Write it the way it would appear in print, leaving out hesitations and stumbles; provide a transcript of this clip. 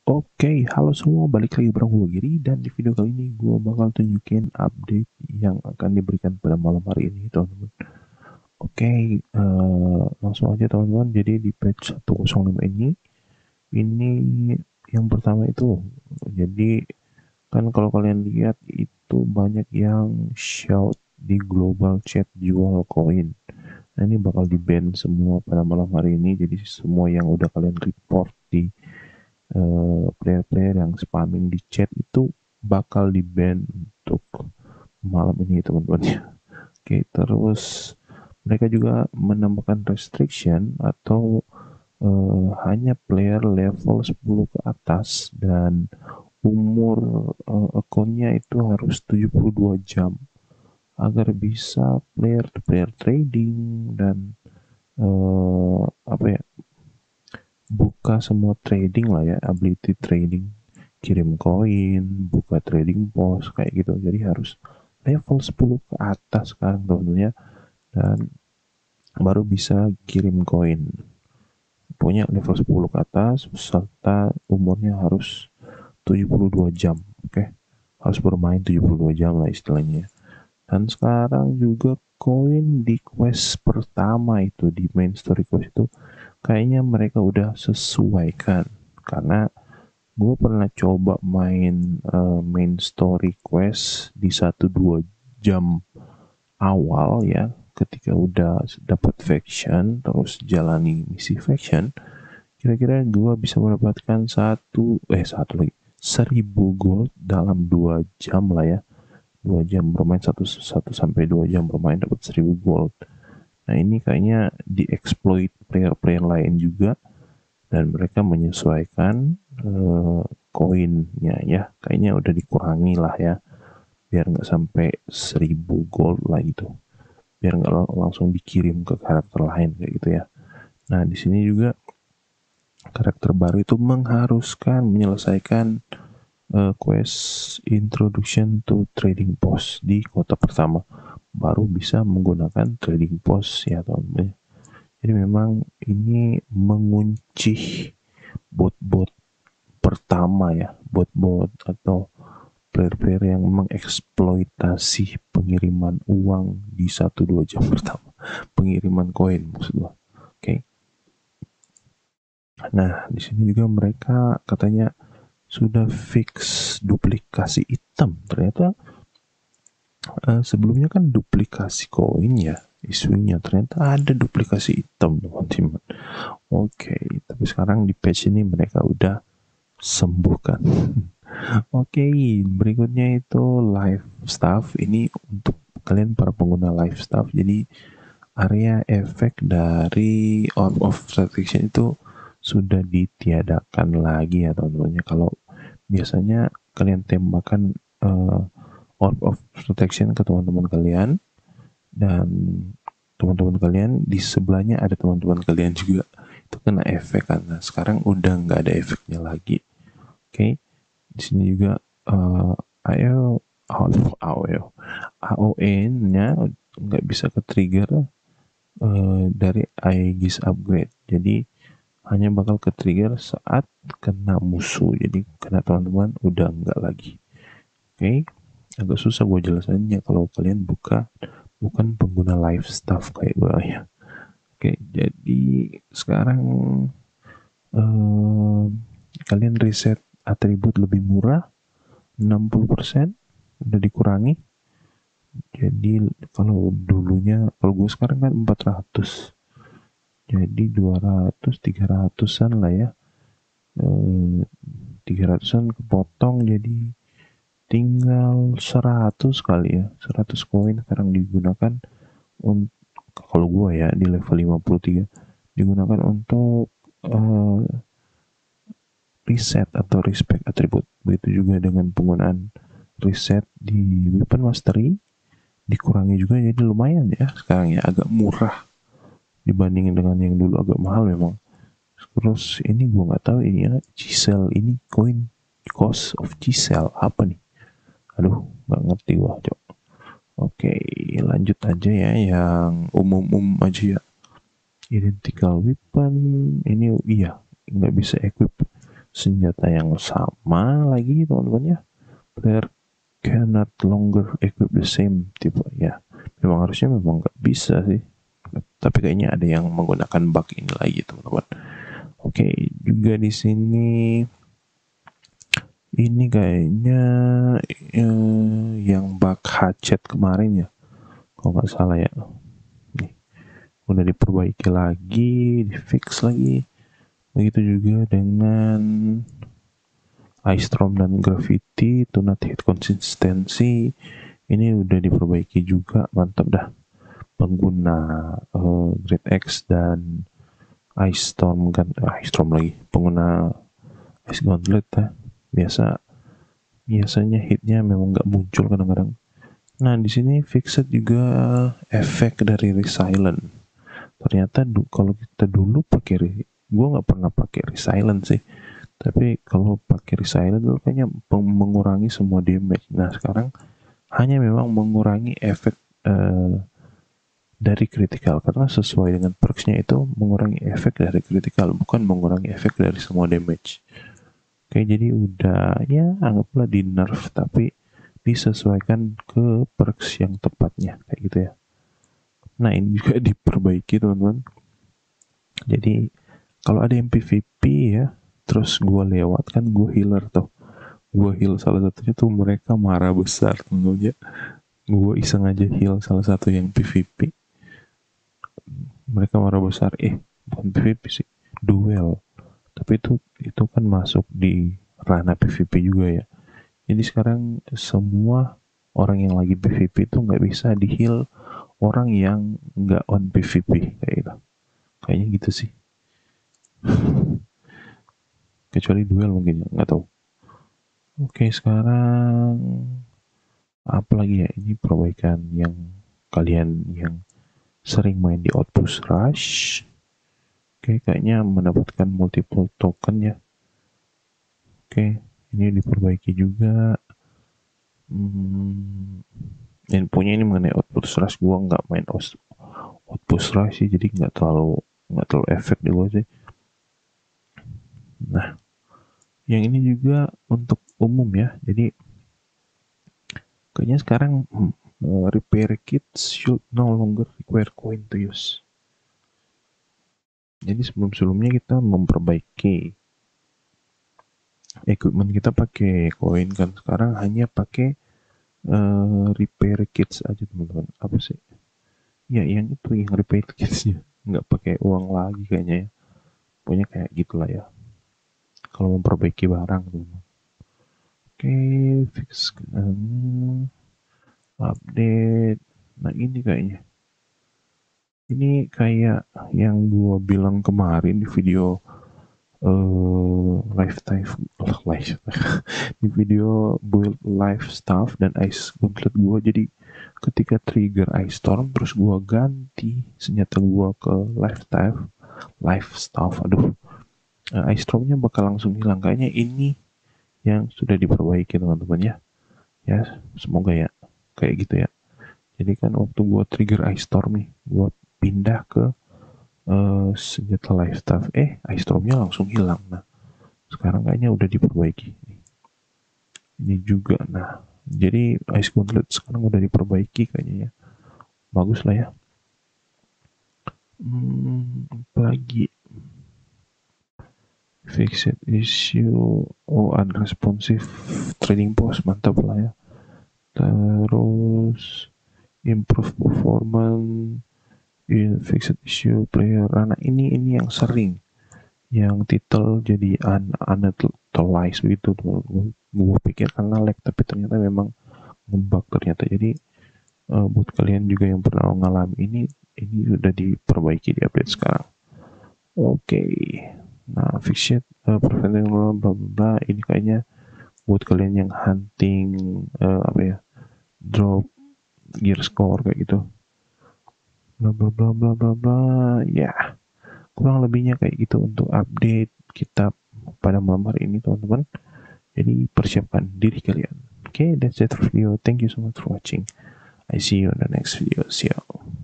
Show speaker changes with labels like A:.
A: Oke, halo semua, balik lagi bareng gue Giri, dan di video kali ini gue bakal tunjukin update yang akan diberikan pada malam hari ini, teman-teman. Oke, langsung aja teman-teman. Jadi di patch 105 ini yang pertama itu, jadi kan kalau kalian lihat itu banyak yang shout di global chat jual koin. Nah ini bakal di ban semua pada malam hari ini. Jadi semua yang udah kalian report di player-player yang spamming di chat itu bakal di ban untuk malam ini teman-teman ya. Oke, terus mereka juga menambahkan restriction atau hanya player level 10 ke atas dan umur akunnya itu harus 72 jam agar bisa player to player trading dan apa ya, buka semua trading lah ya, ability trading, kirim koin, buka trading pos kayak gitu. Jadi harus level 10 ke atas sekarang teman-teman ya, dan baru bisa kirim koin. Punya level 10 ke atas serta umurnya harus 72 jam. Oke. Harus bermain 72 jam lah istilahnya. Dan sekarang juga koin di quest pertama itu, di main story quest itu kayaknya mereka udah sesuaikan, karena gue pernah coba main main story quest di 1-2 jam awal ya, ketika udah dapat faction terus jalani misi faction, kira-kira gue bisa mendapatkan satu lagi 1000 gold dalam 2 jam lah ya. 2 jam bermain, satu sampai 2 jam bermain dapat 1000 gold. Nah ini kayaknya dieksploit player-player lain juga, dan mereka menyesuaikan koinnya ya, kayaknya udah dikurangi lah ya, biar nggak sampai 1000 gold lah gitu, biar nggak langsung dikirim ke karakter lain kayak gitu ya. Nah di sini juga karakter baru itu mengharuskan menyelesaikan quest Introduction to Trading Post di kota pertama, baru bisa menggunakan trading post ya teman-teman. Jadi memang ini mengunci bot-bot pertama ya, bot-bot atau player-player yang mengeksploitasi pengiriman uang di 1-2 jam pertama, pengiriman koin maksud gua. Oke. Nah di sini juga mereka katanya sudah fix duplikasi item. Ternyata sebelumnya kan duplikasi koin ya isunya, ternyata ada duplikasi item teman-teman. Oke, tapi sekarang di patch ini mereka udah sembuhkan. Oke, berikutnya itu live staff. Ini untuk kalian para pengguna live staff. Jadi area efek dari orb of protection itu sudah ditiadakan lagi ya teman-teman. Kalau biasanya kalian tembakan orb of protection ke teman-teman kalian, dan teman-teman kalian di sebelahnya ada teman-teman kalian juga, itu kena efek, karena sekarang udah nggak ada efeknya lagi. Oke. Di sini juga AOE-nya nggak bisa ke trigger dari Aegis upgrade. Jadi hanya bakal ke trigger saat kena musuh. Jadi kena teman-teman udah nggak lagi. Oke. Agak susah gue jelasannya kalau kalian bukan pengguna live staff kayak gue ya. Oke, jadi sekarang kalian reset atribut lebih murah, 60% udah dikurangi. Jadi kalau dulunya, kalau gue sekarang kan 400, jadi 200 300-an lah ya, 300-an kepotong, jadi tinggal 100 kali ya, 100 koin sekarang digunakan untuk, kalau gue ya di level 53 digunakan untuk reset atau respect atribut. Begitu juga dengan penggunaan reset di weapon mastery, dikurangi juga, jadi lumayan ya sekarang ya, agak murah dibandingin dengan yang dulu agak mahal memang. Terus ini gue nggak tahu ini ya, chisel ini koin cost of chisel apa nih, aduh nggak ngerti gue. Coba oke, lanjut aja ya yang umum aja ya. Identical weapon ini iya nggak bisa equip senjata yang sama lagi teman-teman ya. Player cannot longer equip the same tipe ya. Memang harusnya memang nggak bisa sih. Tapi kayaknya ada yang menggunakan bug ini lagi teman-teman. Oke, juga di sini ini kayaknya yang bug hatchet kemarin ya, kalau nggak salah ya. Nih, udah diperbaiki lagi, di fix lagi. Begitu juga dengan Ice Storm dan Gravity, to not hit konsistensi. Ini udah diperbaiki juga, mantap dah. Pengguna Great X dan Ice Storm kan, Ice Storm lagi. Pengguna Ice Gauntlet ya. Biasanya hitnya memang nggak muncul kadang-kadang. Nah di sini fixed juga efek dari Resilient. Ternyata kalau kita dulu pakai, gue nggak pernah pakai Resilient sih. Tapi kalau pakai Resilient itu kayaknya mengurangi semua damage. Nah sekarang hanya memang mengurangi efek dari critical, karena sesuai dengan perksnya itu mengurangi efek dari critical, bukan mengurangi efek dari semua damage. Oke, jadi udah ya anggaplah di nerf, tapi disesuaikan ke perks yang tepatnya kayak gitu ya. Nah ini juga diperbaiki teman-teman. Jadi kalau ada yang PvP ya, terus gue lewat kan, gue healer tuh, gue heal salah satunya tuh, mereka marah besar teman-teman ya. Gue iseng aja heal salah satu yang PvP, mereka marah besar. Bukan PvP sih, duel, tapi itu kan masuk di ranah PvP juga ya. Jadi sekarang semua orang yang lagi PvP itu nggak bisa di heal orang yang nggak on PvP kayak gitu. Kayaknya gitu sih. Kecuali duel mungkin ya, nggak tahu. Oke, sekarang apa lagi ya? Ini perbaikan yang kalian yang sering main di Outpost Rush. Oke, kayaknya mendapatkan multiple token ya. Oke, ini diperbaiki juga. Infonya ini mengenai Outpost Rush, gua nggak main Outpost Rush sih, jadi nggak terlalu efek di gua sih. Nah, yang ini juga untuk umum ya. Jadi kayaknya sekarang repair kits should no longer require coin to use. Jadi sebelumnya kita memperbaiki equipment kita pakai koin kan, sekarang hanya pakai repair kits aja teman-teman. Apa sih? Ya yang itu, yang repair kitsnya, nggak pakai uang lagi kayaknya ya. Pokoknya kayak gitulah ya. Kalau memperbaiki barang teman-teman. Oke, fix update. Nah ini kayaknya. Ini kayak yang gua bilang kemarin di video live di video build live staff dan ice gauntlet gue. Jadi ketika trigger ice storm terus gue ganti senjata gue ke live staff, ice stormnya bakal langsung hilang. Kayaknya ini yang sudah diperbaiki teman-teman ya, semoga ya kayak gitu ya. Jadi kan waktu gue trigger ice storm nih, gue pindah ke senjata live staff, ice stormnya langsung hilang. Nah sekarang kayaknya udah diperbaiki ini juga. Nah jadi ice gauntlet sekarang udah diperbaiki kayaknya ya, bagus lah ya. Lagi fixed issue, unresponsive trading post, mantap lah ya. Terus improve performance in fixed issue player. Nah ini yang sering, yang title jadi unutilized begitu. Gue pikir karena lag, tapi ternyata memang ngebug ternyata. Jadi buat kalian juga yang pernah mengalami ini sudah diperbaiki di update sekarang. Oke. Nah fixed preventing bla bla bla, ini kayaknya buat kalian yang hunting drop gear score kayak gitu, bla bla bla bla bla bla ya. Kurang lebihnya kayak gitu untuk update kita pada malam hari ini teman-teman. Jadi persiapkan diri kalian. Okay, that's it for video. Thank you so much for watching. I see you in the next video. See you.